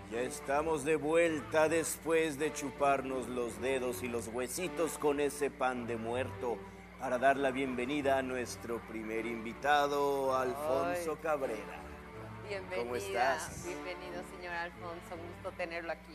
Ya estamos de vuelta después de chuparnos los dedos y los huesitos con ese pan de muerto para dar la bienvenida a nuestro primer invitado, Alfonso Cabrera. Bienvenida. ¿Cómo estás? Bienvenido, señor Alfonso. Gusto tenerlo aquí.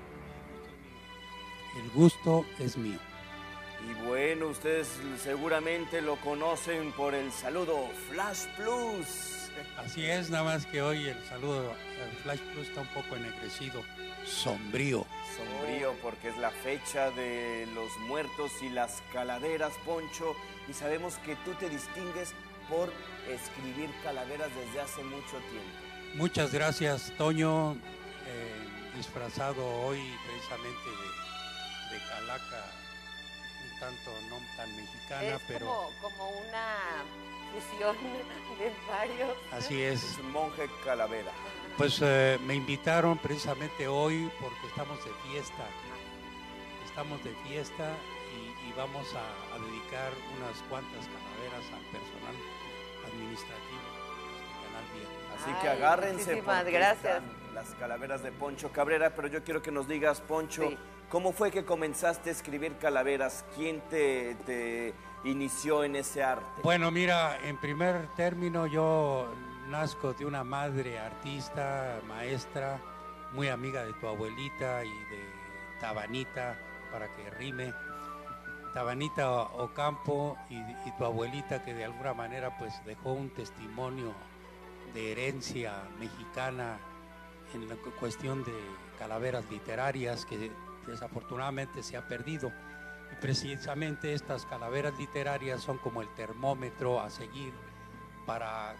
El gusto es mío. Y bueno, ustedes seguramente lo conocen por el saludo Flash Plus. Así es, nada más que hoy el saludo al Flash Plus está un poco ennegrecido, sombrío. Sombrío porque es la fecha de los muertos y las calaveras, Poncho, y sabemos que tú te distingues por escribir calaveras desde hace mucho tiempo. Muchas gracias, Toño, disfrazado hoy precisamente de calaca, un tanto no tan mexicana, Es pero como una fusión de varios. así es. Es un monje calavera. Pues me invitaron precisamente hoy porque estamos de fiesta. Estamos de fiesta y vamos a dedicar unas cuantas calaveras al personal administrativo de Canal Vía. Así que agárrense muchísimas porque gracias. están las calaveras de Poncho Cabrera, pero yo quiero que nos digas, Poncho, Sí. ¿cómo fue que comenzaste a escribir calaveras? ¿Quién te inició en ese arte? Bueno, mira, en primer término yo nazco de una madre artista, maestra, muy amiga de tu abuelita y de Tabanita, para que rime. Tabanita Ocampo y tu abuelita, que de alguna manera pues dejó un testimonio de herencia mexicana en la cuestión de calaveras literarias que desafortunadamente se ha perdido. Y precisamente estas calaveras literarias son como el termómetro a seguir para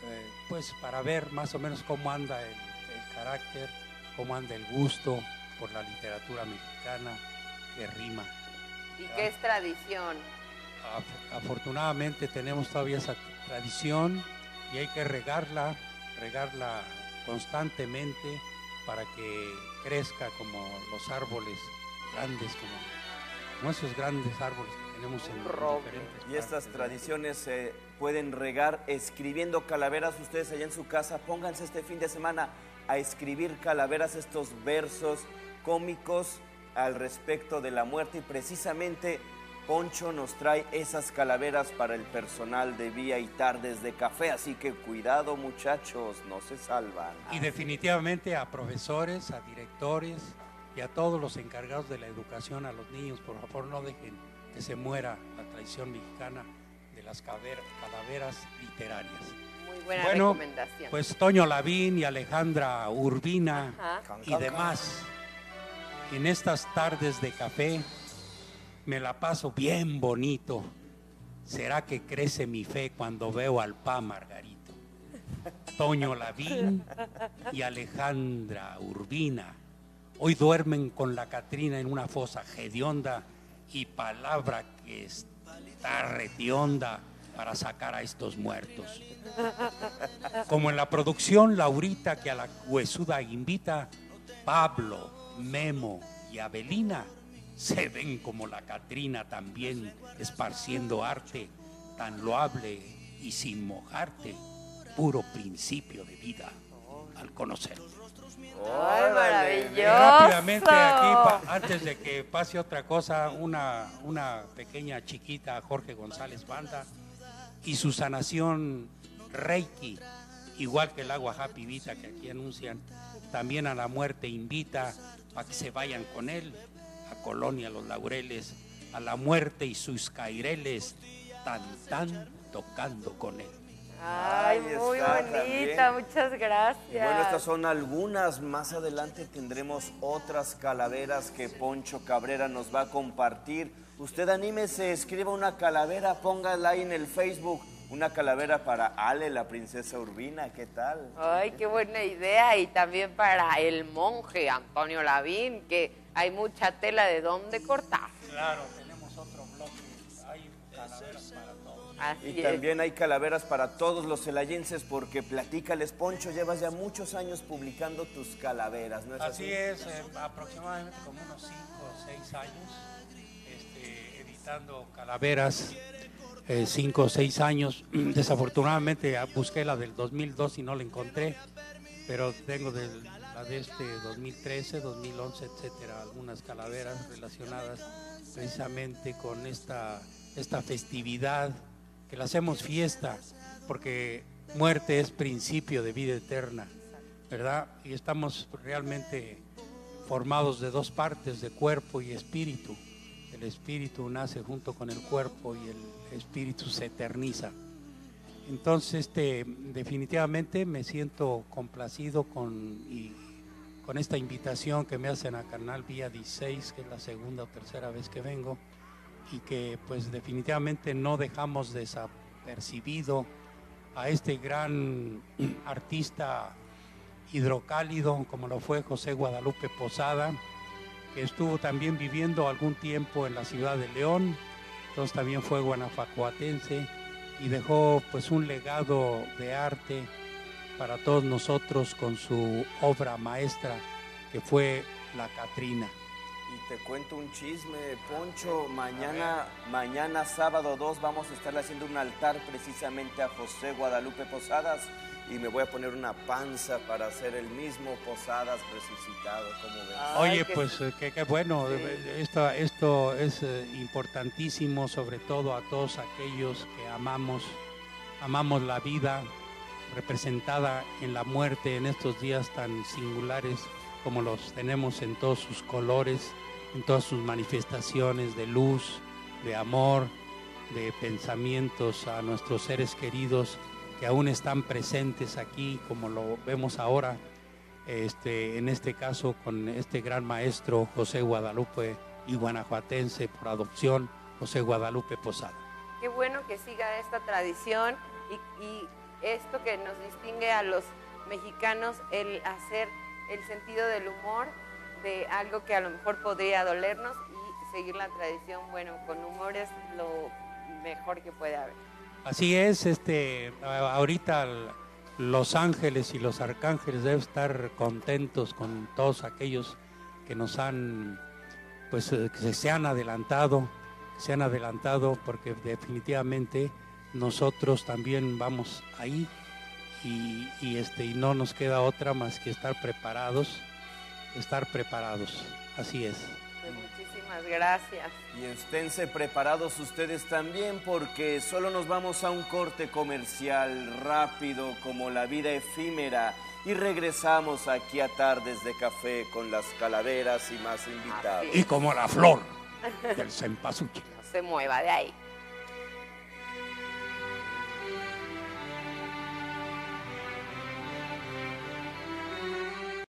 ver más o menos cómo anda el carácter, cómo anda el gusto por la literatura mexicana que rima. ¿Y qué es tradición? Afortunadamente tenemos todavía esa tradición y hay que regarla constantemente para que crezca como los árboles grandes, como esos grandes árboles que tenemos en diferentes Y estas partes. tradiciones se pueden regar escribiendo calaveras. Ustedes allá en su casa, pónganse este fin de semana a escribir calaveras, estos versos cómicos al respecto de la muerte. Y precisamente Poncho nos trae esas calaveras para el personal de Vía y Tardes de Café. Así que cuidado, muchachos, no se salvan. Y definitivamente a profesores, a directores y a todos los encargados de la educación a los niños, por favor no dejen que se muera la tradición mexicana de las calaveras literarias. Muy buena Bueno, recomendación. pues Toño Lavín y Alejandra Urbina Ajá. y demás, en estas tardes de café me la paso bien bonito. ¿Será que crece mi fe cuando veo al Pa Margarito? Toño Lavín y Alejandra Urbina hoy duermen con la Catrina en una fosa hedionda y palabra que está retionda para sacar a estos muertos. Como en la producción Laurita que a la huesuda invita, Pablo, Memo y Abelina se ven como la Catrina también esparciendo arte tan loable y sin mojarte, puro principio de vida al conocer. ¡Ay, maravilloso! Rápidamente aquí, antes de que pase otra cosa, una pequeña chiquita, Jorge González Banda, y su sanación Reiki, igual que el agua Happy Vita que aquí anuncian, también a la muerte invita a que se vayan con él a Colonia Los Laureles, a la muerte y sus caireles, tan tocando con él. Ay, Ahí muy está, bonita, también. muchas gracias. Y bueno, estas son algunas. Más adelante tendremos otras calaveras que Poncho Cabrera nos va a compartir. Usted anímese, escriba una calavera, póngala ahí en el Facebook. Una calavera para Ale, la princesa Urbina, ¿qué tal? Ay, qué buena idea. Y también para el monje Antonio Lavín, que hay mucha tela de dónde cortar. Claro, tenemos otro bloque, hay calaveras para todos. Así Y es. también hay calaveras para todos los celayenses, porque platícales, Poncho, llevas ya muchos años publicando tus calaveras, ¿no es así? Así es, aproximadamente como unos 5 o 6 años editando calaveras, 5 o 6 años. Desafortunadamente busqué la del 2002 y no la encontré, pero tengo de la de este 2013, 2011, etcétera, algunas calaveras relacionadas precisamente con esta festividad, que la hacemos fiesta, porque muerte es principio de vida eterna, ¿verdad? Y estamos realmente formados de dos partes, de cuerpo y espíritu. El espíritu nace junto con el cuerpo y el espíritu se eterniza. Entonces, definitivamente me siento complacido con esta invitación que me hacen a Canal Vía 16, que es la segunda o tercera vez que vengo, y que pues definitivamente no dejamos desapercibido a este gran artista hidrocálido como lo fue José Guadalupe Posada, que estuvo también viviendo algún tiempo en la ciudad de León, entonces también fue guanajuatense y dejó pues un legado de arte para todos nosotros con su obra maestra que fue La Catrina. Y te cuento un chisme, Poncho, mañana sábado 2 vamos a estarle haciendo un altar precisamente a José Guadalupe Posadas y me voy a poner una panza para hacer el mismo Posadas resucitado, como ves. Oye, pues qué bueno, sí. Esto es importantísimo, sobre todo a todos aquellos que amamos la vida representada en la muerte en estos días tan singulares como los tenemos en todos sus colores, en todas sus manifestaciones de luz, de amor, de pensamientos a nuestros seres queridos que aún están presentes aquí, como lo vemos ahora, en este caso con este gran maestro José Guadalupe y guanajuatense por adopción, José Guadalupe Posada. Qué bueno que siga esta tradición y esto que nos distingue a los mexicanos, el hacer el sentido del humor de algo que a lo mejor podría dolernos y seguir la tradición, bueno, con humor es lo mejor que puede haber. Así es, ahorita los ángeles y los arcángeles deben estar contentos con todos aquellos que nos han, pues que se han adelantado porque definitivamente nosotros también vamos ahí y no nos queda otra más que estar preparados, así es. Muchísimas gracias. Y esténse preparados ustedes también porque solo nos vamos a un corte comercial rápido como la vida efímera y regresamos aquí a Tardes de Café con las calaveras y más invitados. Y como la flor del cempasúchil. No se mueva de ahí.